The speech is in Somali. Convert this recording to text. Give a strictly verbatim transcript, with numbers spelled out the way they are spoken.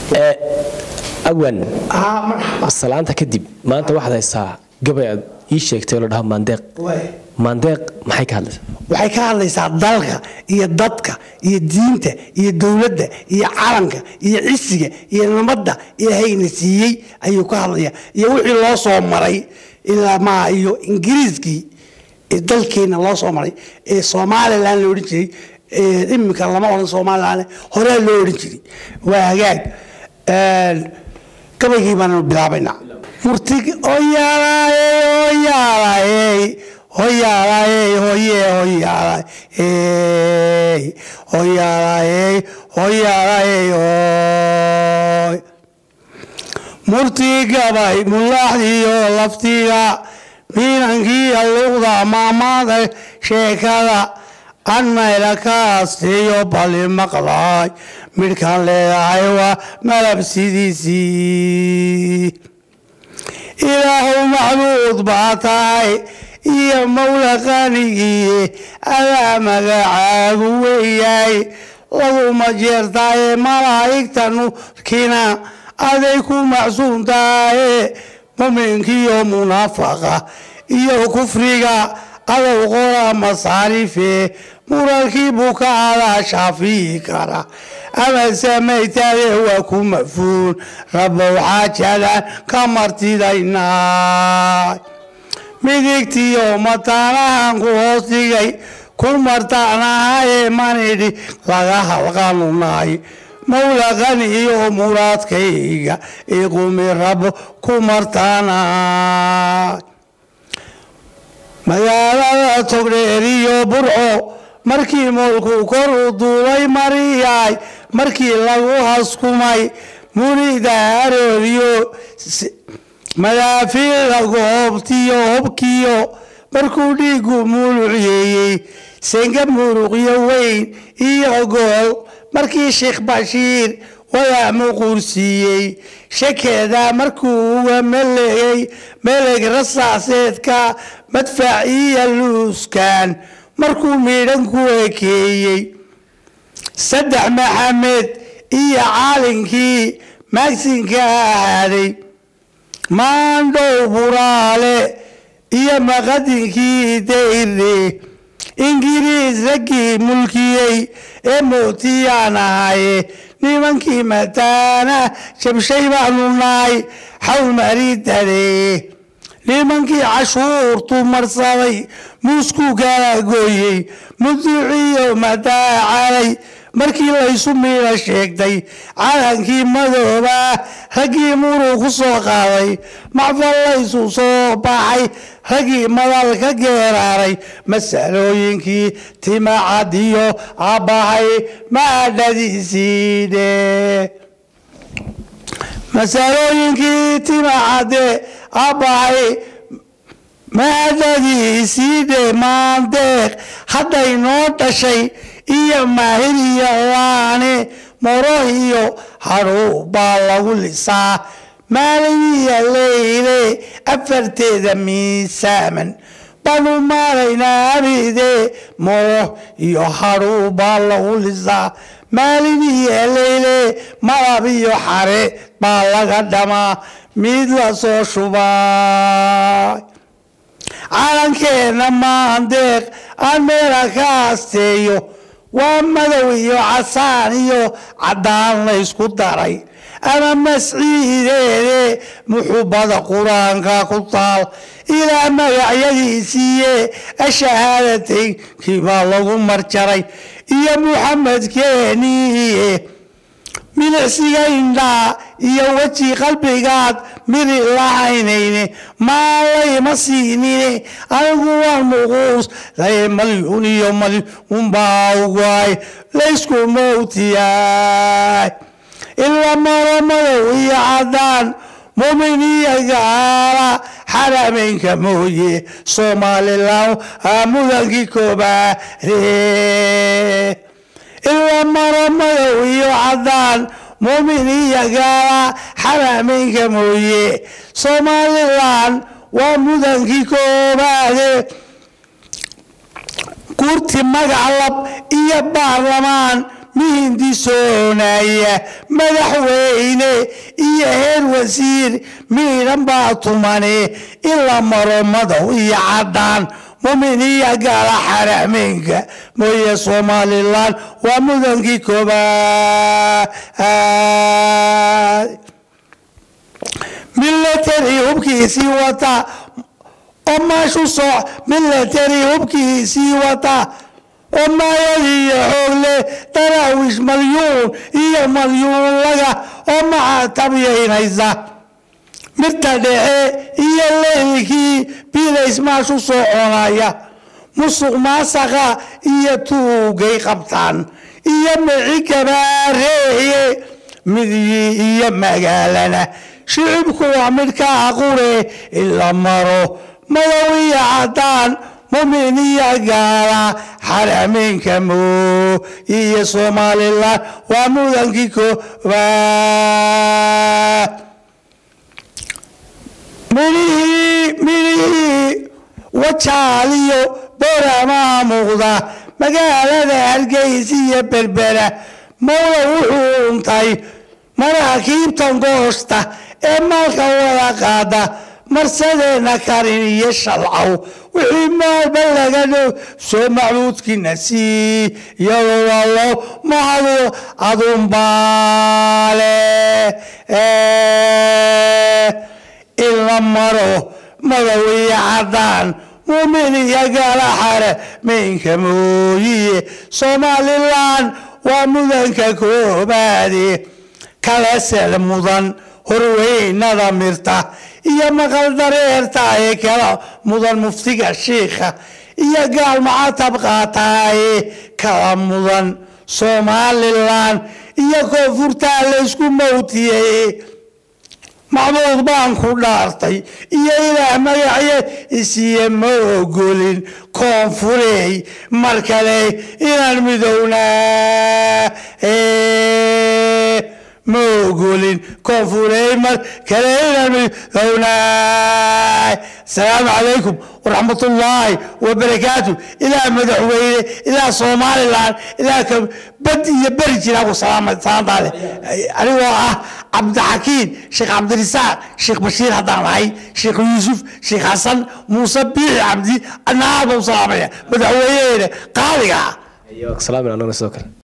أول السلامة كدب ما أنت واحد الساعة قبل يشيك تقول لها مندق مندق ما حيك هذا waxay ka hadlaysaa dalka iyo dadka iyo diinta iyo dawladda iyo calanka iyo cisiga iyo nabadda iyo haynasiiyay ayuu ka hadlayaa iyo wixii loo soo maray ilaa ma iyo ingiriiskii ee dalkeena loo soo maray ee Soomaaliland loo dhigay ee imika lama oran Soomaaliland hore loo dhigay waa hagaag ee kabaygi baan bilaabayna murtig oo yaalay oo yaalay hoyala hey hoye hoyala hey hoyala hey hoyala hey hoy murtiga bay mulahdiyo laftiga mirankiya luqda maamada sheekada anmayla kaastiyo bali maqlay midkaan leedahay waa malab sidiisii ilaahu macbuud baa tahay يا مولا غني على مقعد وياي لو ما جرتاي ملايكتنو كنا عليكم معصوم تاي مؤمنك يوم منافقة يا كفريقة على غورة مصاريفي مركبك على شافيكرا أما سميت له وكم مفون رب وحاجة كمرتي دينا midigtii oo mataanahan ku hoostigay ku martaanahay manidi laga halqanuunay mawla qani iyo muraadkayga iqumi rab ku martaanay magaalada Togdheer iyo Burco markii moolku kor u duulay mariyay markii lagu haskumay munida arooriyo ملافيل غوبتيو هبكيو مركو ديغو مولوعيي سنجب مروقيو وين إيو قول مركي شيخ بشير ويا مقرسيي شكذا مركو وملي ملك رصاصيتكا مدفعية اللوسكان مركو ميرنكو وكيي صدع محمد إيا عالنكي ماكسينكا هذي ماندو برالي يا مغديكي ديري انجليز ركي ملكي اموتي اناي نيمانكي متانا شبشي بعنوناي حول مريد هذي نيمانكي عشور تمرصاوي موسكو كالاقوي مدعي ومتاع علي markii la isu meela sheegtay calankii madooba ragii muruq ku soo qaaday macfalay soo soo baxay ragii madal ka geeraaray masalooyinkii timaacadiyo abahay maadadiisiide masalooyinkii timaacade abahay maadadiisiide maandeeq hadday noo dhashay iyo maahiriyo waane morohiyo haru baa lagu lisaa maaliya leyle afarteeda miisaaman banu maalaynaa abide moro iyo haru baa lagu lisaa maaliya leyle malab iyo xare baa laga dhamaa mid la soo shubay calankeena maandeeq aan meela ka asteeyo ومدوي وعساني عدان يسكو داري أنا مسعيدي محبة القرآن كاكتال إلى ما يعيدي سيه الشهادتين كما الله مرجري يا محمد كيني من السيئين لا يا وجه قلبي قاد من العينين ما لي مسيني القوى المغوص لا مليون يوم مليون باوغاي ليسكو موتياي إلا ما رمضوا يا عدان مؤمني قال حرمين كموي صومال الله أمودكي كباري إلا ما رمضوا يا عدان مؤمني قال حرمين كموي صومال الله وأمودكي كباري كورتي مقعلب إيا بارلمان مهندي سونايا مدحويني wasiir miidhan baa tumane ila maro madow iyo caddaan mumin iyo gaala xarameynka mooye somalilan waa mudankii koobaad military hubkiisii wata oo maashu soo military hubkiisii wata oo maayadii xoogle daraawish malyuun iyo malyuun laga oo maxaa tabyaynaysa midda dhexe iyo leylkii bilays maashu soo conaya musuq maasaqa iyo tuugay qabtaan iyo mici kabaareeye midii iyo magaalana shicibku waa midka aqure ila maro madow iyo caddaan mumin iyo gaala xarameynka moo iyo somalilan waa mudankii koobaad midhihii midhihii wajaaliyo boramaa muuqda magaalada hargeysa iyo berbera mawla wuxuu untay maraakiibtan goosta ee maalka wada qaada marsadeena karin iyo shalcaw wixii maalba laga dhow soo macbuudkiina sii iyadoo wallo mahadu adunbaale ila maro madow iyo caddaan mumin iyo gaala xarameynka mooyiye somalilan waa mudanka koobaade kala sel mudan horweynada mirta iyo maqal dareerta ee kala mudan muftiga shiikha iyo gaal macatab qaataaye kala mudan somalilan iyo koonfurtaa laysku mawtiyey macbuud baan ku dhaartay iyo ilaah magacye isiye ma ogolin koonfurey mar kale inaan midownaa ma ogolin koonfurey mar kale inaan midownaa asalaamu calaykum waraxmatullaahi wabarakaatu ilaah madaxweyne ilaah somalilan ilaah ka bad iyo beri jiraa ku salaamtaale anigoo ah cabdixakiin sheekh cabdirisaaq sheekh bashiir haddaan nahay sheekh yuusuf sheekh xasan muuse biixi cabdi anaa baan salaamaya madaxweyneena qaaliga ah salaam anaguna sidoo kale